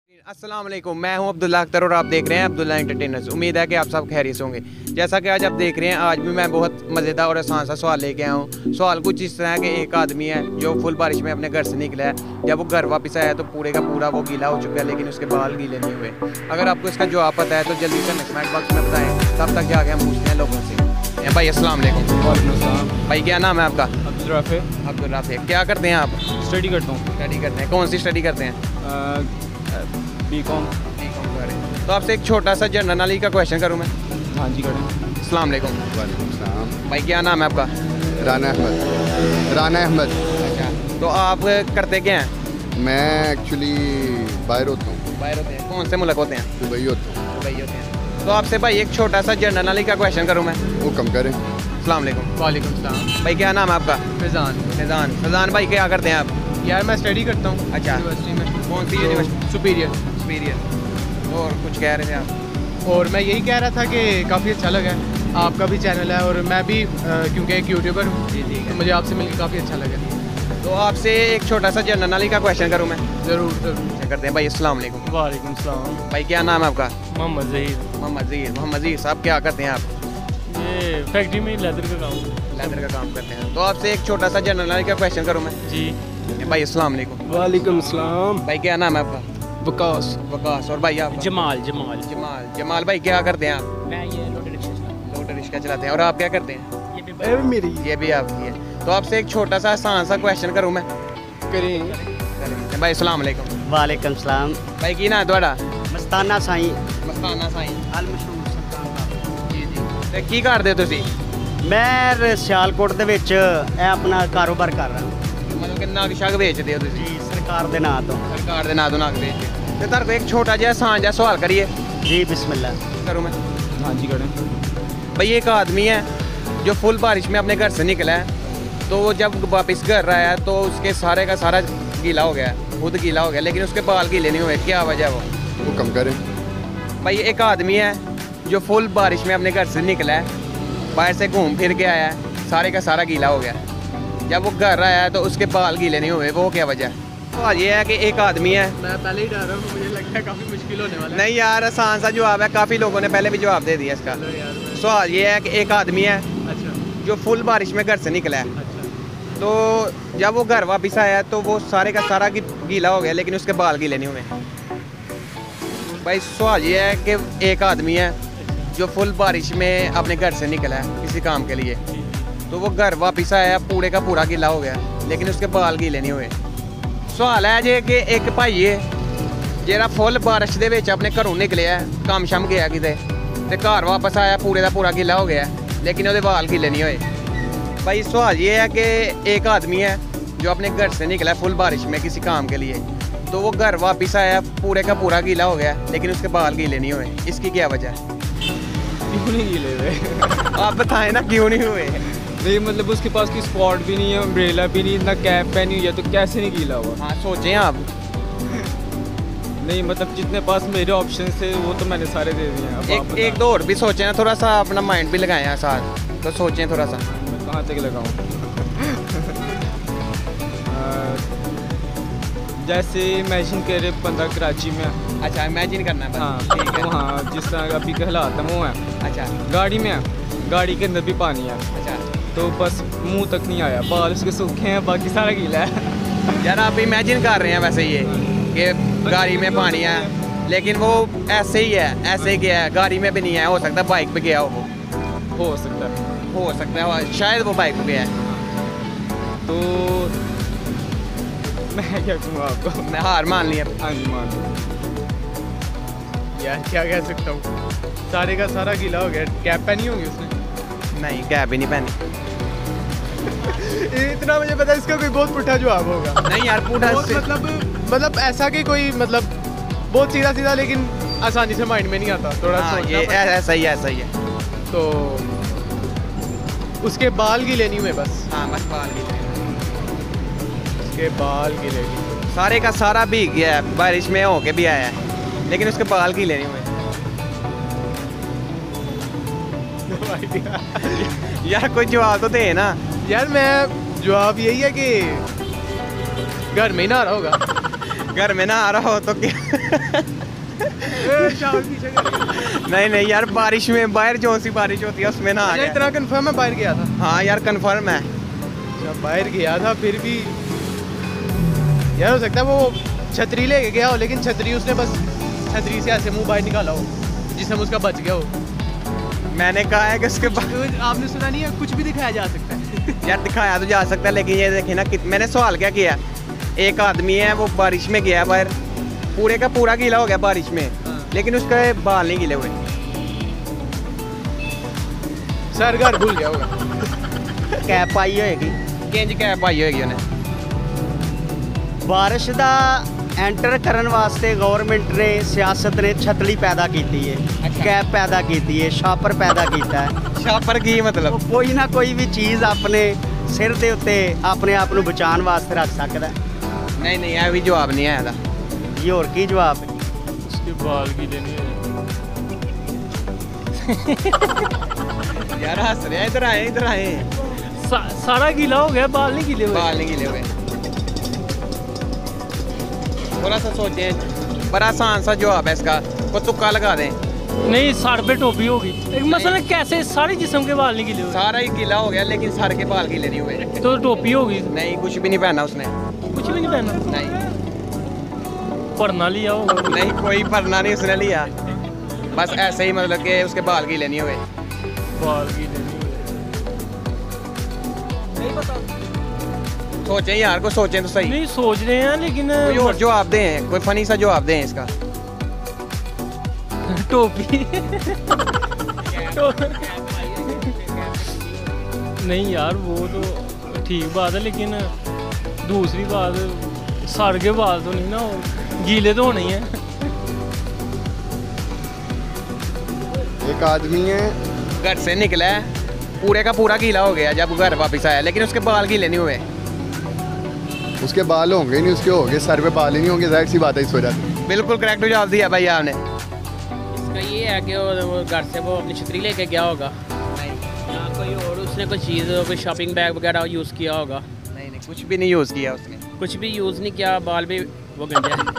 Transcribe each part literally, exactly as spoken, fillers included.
अस्सलाम वालेकुम, मैं हूं अब्दुल्ला अख्तर और आप देख रहे हैं अब्दुल्ला एंटरटेनर्स। उम्मीद है कि आप सब खैरियत से होंगे। जैसा कि आज आप देख रहे हैं, आज भी मैं बहुत मज़ेदार और आसान सा सवाल लेके आया हूं। सवाल कुछ इस तरह है कि एक आदमी है जो फुल बारिश में अपने घर से निकला है। जब वो घर वापस आया तो पूरे का पूरा वो गीला हो चुका है, लेकिन उसके बाल गीले नहीं हुए। अगर आपको इसका जवाब पता है तो जल्दी से कमेंट बॉक्स में बताएं। तब तक जाके हम पूछते हैं लोगों से। भाई अस्सलाम वालेकुम। भाई क्या नाम है आपका? अब्दुल राफे। अब्दुल राफे। क्या करते हैं आप? स्टडी करता हूँ। स्टडी करते हैं। कौन सी स्टडी करते हैं? B com. तो आपसे एक छोटा सा जनरल नॉलेज का क्वेश्चन करूँ मैं? हाँ जी करें। अस्सलाम वालेकुम। वालेकुम सलाम। भाई क्या नाम है आपका? राना अहमद। राना अहमद। अच्छा, तो आप करते क्या हैं? मैं एक्चुअली बाहर होता हूँ। बाहर होते हैं। कौन से मुल्क होते हैं? दुबई होता हूँ। दुबई होते हैं। तो आपसे भाई एक छोटा सा जनरल नॉलेज का क्वेश्चन करूँ मैं? वो कम करें। अस्सलाम वालेकुम। वालेकुम सलाम। भाई क्या नाम है आपका? फैज़ान। फैज़ान। फैज़ान भाई क्या करते हैं आप? यार मैं स्टडी करता हूँ। अच्छा। यूनिवर्सिटी में। कौन सी यूनिवर्सिटी? सुपीरियर। सुपीरियर। और कुछ कह रहे थे आप? और मैं यही कह रहा था कि काफ़ी अच्छा लगा है, आपका भी चैनल है और मैं भी अ, क्योंकि एक यूट्यूबर हूँ, जी ठीक तो है। मुझे आपसे मिलकर काफ़ी अच्छा लगा। तो आपसे एक छोटा सा जनरल नॉलेज का क्वेश्चन करूँ मैं? ज़रूर ज़रूर। क्या करते हैं भाई? अस्सलाम वालेकुम। वालेकुम सलाम। भाई क्या नाम है आपका? मोहम्मद ज़हीर। मोहम्मद ज़हीर। मोहम्मद ज़हीर साहब क्या करते हैं आप? ये फैक्ट्री में लेदर का काम। लेदर का काम करते हैं। तो आपसे एक छोटा सा जनरल नॉलेज का क्वेश्चन करूँ मैं? जी। भाई अस्सलाम वालेकुम। वालेकुम सलाम। भाई क्या नाम है आपका? वकास। वकास। और भाई आपका? जमाल। जमाल। जमाल। जमाल भाई क्या करते हैं आप? मैं ये लोटरी रिक्शा। लोटर रिक्शा चलाते हैं। और आप क्या करते हैं? ये भी मेरी। ये भी आपकी है। तो आपसे एक छोटा सा आसान सा क्वेश्चन करूँ मैं? करें। भाई अस्सलाम वालेकुम। वालेकुम सलाम। भाई की ना थोड़ा? मस्ताना साई मस्ताना साईं। अल मशहूर सरकार। जी जी। ਤੇ ਕੀ ਕਰਦੇ ਹੋ ਤੁਸੀਂ? मैं सियालकोट ਦੇ ਵਿੱਚ ਇਹ ਆਪਣਾ ਕਾਰੋਬਾਰ ਕਰ ਰਿਹਾ ਮਤਲਬ ਕਿ ਨਗ ਸ਼ਗ ਵੇਚਦੇ ਹੋ ਤੁਸੀਂ? ਜੀ ਸਰਕਾਰ ਦੇ ਨਾਂ ਤੋਂ। ਸਰਕਾਰ ਦੇ ਨਾਂ ਤੋਂ ਨਗ ਵੇਚਦੇ ਤੇ ਤੁਹਾਡੇ ਕੋਲ ਇੱਕ ਛੋਟਾ ਜਿਹਾ ਆਸਾਨ ਜਿਹਾ ਸਵਾਲ ਕਰੀਏ? जी बिस्मिल्लाह। करूँ मैं? हाँ जी करें। भाई एक आदमी है जो फुल बारिश में अपने घर से निकला है, तो वो जब वापस घर आया तो उसके सारे का सारा गीला हो गया, खुद गीला हो गया, लेकिन उसके बाल गीले नहीं हुए। क्या वजह है वो? वो कम करें। भाई एक आदमी है जो फुल बारिश में अपने घर से निकला है, बाहर से घूम फिर के आया है, सारे का सारा गीला हो गया। जब वो घर आया तो उसके बाल गीले नहीं हुए। वो क्या वजह है? तो ये है कि एक आदमी है। मैं पहले ही डर रहा हूँ, मुझे लगता है काफ़ी मुश्किल होने वाला है। नहीं यार, आसान सा जवाब है। काफ़ी लोगों ने पहले भी जवाब दे दिया इसका। चलो यार मैं- सवाल ये है कि एक आदमी है अच्छा जो फुल बारिश में घर से निकला है, अच्छा। तो जब वो घर वापस आया तो वो सारे का सारा गी- गीला हो गया, लेकिन उसके बाल गीले नहीं हुए। भाई सवाल ये है कि एक आदमी है जो फुल बारिश में अपने घर से निकला है किसी काम के लिए, तो वो घर वापस आया पूरे का पूरा गीला हो गया, लेकिन उसके बाल गीले नहीं हुए। सवाल है जे कि एक भाई है ਜਿਹੜਾ फुल बारिश ਦੇ ਵਿੱਚ ਆਪਣੇ ਘਰੋਂ ਨਿਕਲਿਆ, ਕੰਮ ਸ਼ਮ ਗਿਆ ਕਿਤੇ ਤੇ घर वापस आया पूरे का पूरा गीला हो गया, लेकिन ਉਹਦੇ बाल गीले नहीं हुए। भाई सवाल ये है कि एक आदमी है जो अपने घर से निकला फुल बारिश में किसी काम के लिए, तो वो घर वापस आया पूरे का पूरा गीला हो गया, लेकिन उसके बाल गीले नहीं हुए। इसकी क्या वजह है? क्यों नहीं गीले हुए? आप बताएं ना क्यों नहीं हुए? नहीं मतलब उसके पास कोई स्पॉट भी नहीं है, अम्ब्रेला भी नहीं, ना कैप पहनी हुई है, तो कैसे नहीं गीला हुआ? हाँ सोचें आप। नहीं मतलब जितने पास मेरे ऑप्शन थे वो तो मैंने सारे दे दिए हैं। अब आप एक बताएं। एक दो और भी सोचें ना, थोड़ा सा अपना माइंड भी लगाएं साथ, तो सोचें थोड़ा सा। मैं कहाँ तक लगाऊँ? जैसे इमेजिन करे बंदा कराची में है। अच्छा इमेजिन करना है बस। हाँ ठीक है। वहाँ जिस तरह अभी के हालात है वो है, अच्छा गाड़ी में है, गाड़ी के अंदर भी पानी है, अच्छा। तो बस मुंह तक नहीं आया, बाल उसके सूखे हैं, बाकी सारा गीला है। यार आप इमेजिन कर रहे हैं वैसे ये कि गाड़ी में पानी है, लेकिन वो ऐसे ही है, ऐसे ही गया है, गाड़ी में भी नहीं है। हो सकता है बाइक पे गया हो, वो हो सकता है। हो सकता है शायद वो बाइक पे गया है। तो मैं क्या कहूँ आपको? मैं हार मान लिया। हाँ जी मान लो। यार क्या कह सकता हूँ, सारे का सारा गीला हो गया। कैप पहनी होगी उसने? नहीं कैप ही नहीं पहनी। इतना मुझे पता है, इसका कोई बहुत पुट्ठा जवाब होगा। नहीं यार पूरा बहुत मतलब मतलब ऐसा कि कोई मतलब बहुत सीधा सीधा, लेकिन आसानी से माइंड में नहीं आता, थोड़ा हाँ, सोचना ये पड़ता है। ऐसा ही ऐसा ही है। तो उसके बाल गीले नहीं हुए बस, हाँ बस बाल गीले। उसके बाल गीले नहीं हुए। सारे का सारा भीग गया है, बारिश में होके भी आया है, लेकिन उसके बाल गीले नहीं हुए। यार कोई जवाब तो दे ना। यार मैं जवाब यही है कि घर में ही नहा रहा होगा। घर में ना आ रहा हो तो क्या शावर पीछे कर। नहीं नहीं यार, बारिश में बाहर जो सी बारिश होती है उसमें ना आ अच्छा, गया। इतना कंफर्म है बाहर गया था? हाँ यार कंफर्म है। अच्छा, बाहर गया था फिर भी यार हो सकता है वो छतरी लेके गया हो, लेकिन छतरी उसने बस छतरी से ऐसे मुंह बाहर निकाला हो जिससे उसका बच गया हो। मैंने कहा है कि उसके बाद तो आपने सुना नहीं है, कुछ भी दिखाया जा सकता है। यार दिखाया तो जा सकता है, लेकिन ये देखिए ना कित मैंने सवाल क्या किया, एक आदमी है वो बारिश में गया बाहर, पूरे का पूरा गीला हो गया बारिश में, लेकिन उसके बाल नहीं गीले हुए। सर घर भूल गया होगा। कैप पाई होएगी। किंज कैप आई होगी उन्हें। बारिश ਦਾ ਐਂਟਰ ਕਰਨ ਵਾਸਤੇ ਗਵਰਨਮੈਂਟ ਨੇ ਸਿਆਸਤ ਨੇ ਛਤਲੀ ਪੈਦਾ ਕੀਤੀ ਹੈ, ਕੈਪ ਪੈਦਾ ਕੀਤੀ ਹੈ, ਸ਼ਾਪਰ ਪੈਦਾ ਕੀਤਾ ਹੈ। ਛਾਪਰ ਕੀ ਮਤਲਬ? ਉਹ ਕੋਈ ਨਾ ਕੋਈ ਵੀ ਚੀਜ਼ ਆਪਣੇ ਸਿਰ ਦੇ ਉੱਤੇ ਆਪਣੇ ਆਪ ਨੂੰ ਬਚਾਉਣ ਵਾਸਤੇ ਰੱਖ ਸਕਦਾ ਹੈ। ਨਹੀਂ ਨਹੀਂ ਇਹ ਵੀ ਜਵਾਬ ਨਹੀਂ ਆਇਆ ਦਾ। ਇਹ ਹੋਰ ਕੀ ਜਵਾਬ ਹੈ? उसके बाल गीले नहीं यार हंस रहे हैं, इधर आए इधर आए। सा, सारा गीला हो गया, बाल नहीं गीले हुए। बाल नहीं गीले हुए। थोड़ा सा सोचें, बड़ा आसान सा जवाब है इसका, को तुक्का लगा दें। नहीं, सर पे टोपी होगी। एक मसलन कैसे सारे जिस्म के बाल नहीं गीले हुए? सारा ही गीला हो गया लेकिन सर के बाल गीले नहीं हुए। तो टोपी होगी। नहीं कुछ भी नहीं पहना उसने। कुछ भी नहीं पहना? नहीं पढ़ना लिया होगा। नहीं कोई पढ़ना नहीं उसने लिया, बस ऐसे ही मतलब कि उसके बाल गीले नहीं हुए। बाल गीले नहीं हुए। नहीं पता। सोचें यार, को सोचें तो सही। नहीं सोच रहे हैं लेकिन कोई और जवाब दें, कोई फनी सा जवाब दें इसका। टोपी। नहीं यार वो तो ठीक बात है, लेकिन दूसरी बात सर के बाल तो नहीं ना, गीले तो होने ही हैं। एक आदमी है, घर से निकला है, पूरे का पूरा गीला हो गया जब घर वापस आया, लेकिन उसके बाल गीले नहीं हुए। उसके बाल होंगे नहीं, उसके होंगे सर पे बाल ही नहीं होंगे, जाहिर सी बात है इस वजह से। बिल्कुल करेक्ट जवाब दिया भाई आपने। इसका ये है कि वो वो घर से वो अपनी छतरी लेके गया होगा, या कोई और उसने कोई चीज़ कोई शॉपिंग बैग वगैरह यूज़ किया होगा। नहीं नहीं कुछ भी नहीं यूज़ किया उसने। कुछ भी यूज़ नहीं किया, बाल भी वो गंजा है।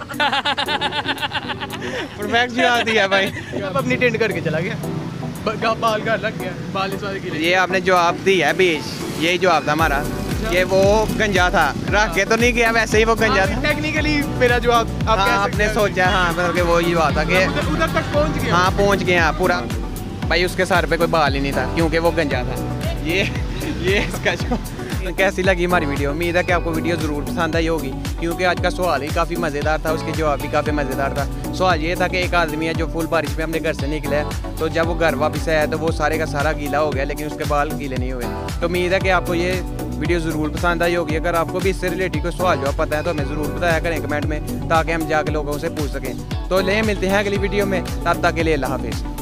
परफेक्ट जवाब दिया भाई। अब अपनी टेंट करके चला गया, ब- बाल घर लग गया, बाल इस वाले गीले। ये आपने जवाब दिया बीच, यही जवाब था हमारा कि वो गंजा था, रख के तो नहीं गया, वैसे ही वो गंजा था। टेक्निकली मेरा जवाब आप हाँ कह सकते आपने हैं। सोचा, हाँ मतलब कि वो ही जवाब था कि उधर उधर तक पहुंच गया। हाँ पहुंच गए हैं पूरा। भाई उसके सर पे कोई बाल ही नहीं था क्योंकि वो गंजा था। ये ये इसका जो कैसी लगी हमारी वीडियो, उम्मीद है कि आपको वीडियो ज़रूर पसंद आई होगी, क्योंकि आज का सवाल ही काफ़ी मज़ेदार था, उसके जवाब भी काफ़ी मज़ेदार था। सवाल ये था कि एक आदमी है जो फुल बारिश में अपने घर से निकला है, तो जब वो घर वापस आया तो वो सारे का सारा गीला हो गया, लेकिन उसके बाल गीले नहीं हुए। तो उम्मीद है कि आपको ये वीडियो ज़रूर पसंद आई होगी। अगर आपको भी इससे रिलेटेड कोई सवाल जवाब पता है तो हमें ज़रूर बताया करें कमेंट में, ताकि हम जाके लोगों से पूछ सकें। तो ले मिलते हैं अगली वीडियो में, तब तक के लिए अल्लाह हाफिज़।